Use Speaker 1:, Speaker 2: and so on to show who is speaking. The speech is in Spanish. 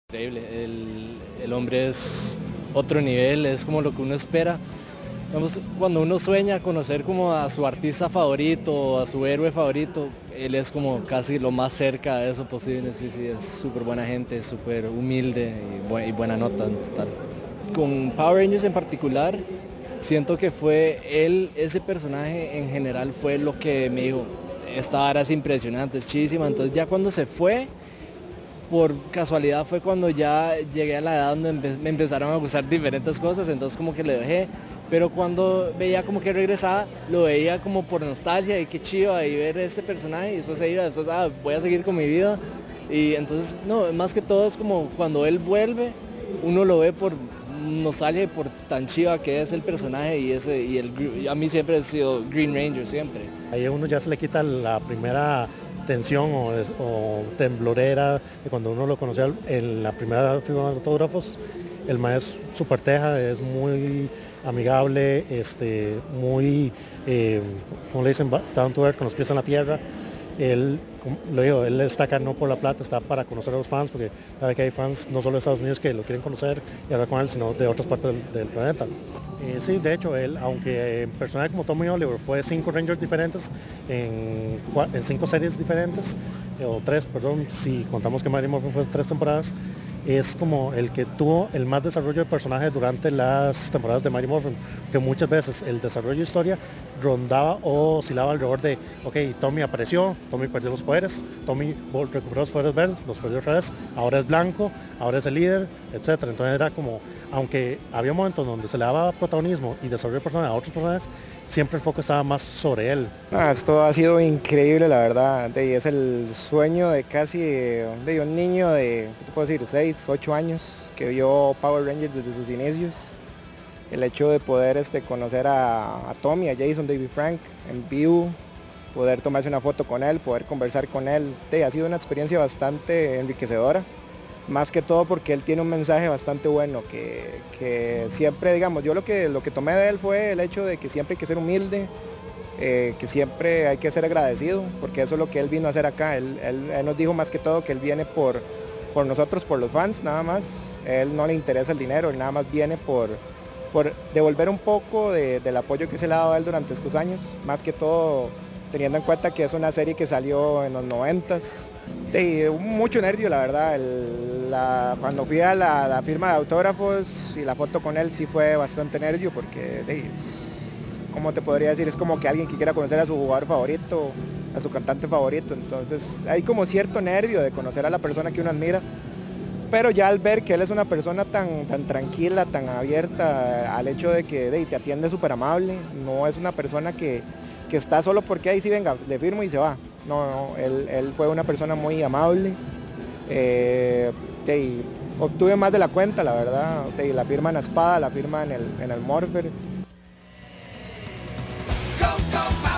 Speaker 1: Increíble, el hombre es otro nivel, es como lo que uno espera. Digamos, cuando uno sueña conocer como a su artista favorito, a su héroe favorito, él es como casi lo más cerca de eso posible. Sí, sí, es súper buena gente, súper humilde y buena nota en total. Con Power Rangers en particular, siento que fue él, ese personaje en general fue lo que me dijo, esta vara es impresionante, es chidísima. Entonces ya cuando se fue, por casualidad fue cuando ya llegué a la edad donde me empezaron a gustar diferentes cosas, entonces como que le dejé. Pero cuando veía como que regresaba, lo veía como por nostalgia y qué chido ahí ver este personaje y después se iba, después voy a seguir con mi vida. Y entonces, no, más que todo es como cuando él vuelve, uno lo ve por nostalgia y por tan chiva que es el personaje y a mí siempre ha sido Green Ranger, siempre.
Speaker 2: Ahí a uno ya se le quita la primera tensión o temblorera de cuando uno lo conocía en la primera firma de autógrafos. El maestro es súper teja, es muy amigable, muy, como le dicen, down to earth, con los pies en la tierra. Él, como lo digo, él está acá no por la plata, está para conocer a los fans, porque sabe que hay fans no solo de Estados Unidos que lo quieren conocer y hablar con él, sino de otras partes del planeta. Sí, de hecho, él, aunque en personaje como Tommy Oliver fue 5 Rangers diferentes, en 5 series diferentes, o 3, perdón, si contamos que Mighty Morphin fue 3 temporadas, es como el que tuvo el más desarrollo de personajes durante las temporadas de Mighty Morphin, que muchas veces el desarrollo de historia rondaba o oscilaba alrededor de, ok, Tommy apareció, Tommy perdió los poderes, Tommy recuperó los poderes verdes, los perdió otra vez, ahora es blanco, ahora es el líder, etcétera. Entonces era como, aunque había momentos donde se le daba protagonismo y desarrollo de personajes a otros personajes, siempre el foco estaba más sobre él.
Speaker 3: Esto ha sido increíble, la verdad. Es el sueño de casi de un niño de, ¿qué te puedo decir?, 6, 8 años que vio Power Rangers desde sus inicios. El hecho de poder conocer a Tommy, a Jason David Frank en vivo, poder tomarse una foto con él, poder conversar con él, ha sido una experiencia bastante enriquecedora. Más que todo porque él tiene un mensaje bastante bueno, que siempre, digamos, yo lo que tomé de él fue el hecho de que siempre hay que ser humilde, que siempre hay que ser agradecido, porque eso es lo que él vino a hacer acá. Él nos dijo más que todo que él viene por nosotros, por los fans, nada más. Él no le interesa el dinero, él nada más viene por devolver un poco del apoyo que se le ha dado a él durante estos años, más que todo teniendo en cuenta que es una serie que salió en los 90s. Mucho nervio, la verdad. Cuando fui a la firma de autógrafos y la foto con él sí fue bastante nervio porque, ¿cómo te podría decir? Es como que alguien que quiera conocer a su jugador favorito, a su cantante favorito. Entonces hay como cierto nervio de conocer a la persona que uno admira. Pero ya al ver que él es una persona tan tranquila, tan abierta al hecho de que te atiende súper amable, no es una persona que está solo porque ahí sí venga, le firmo y se va. No, él fue una persona muy amable. Obtuve más de la cuenta, la verdad. La firma en la espada, la firma en el Morpher.
Speaker 4: Go, go,